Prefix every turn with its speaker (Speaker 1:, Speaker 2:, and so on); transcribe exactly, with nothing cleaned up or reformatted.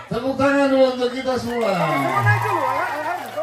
Speaker 1: Tepuk tangan dulu untuk kita semua.
Speaker 2: Naik dulu ya.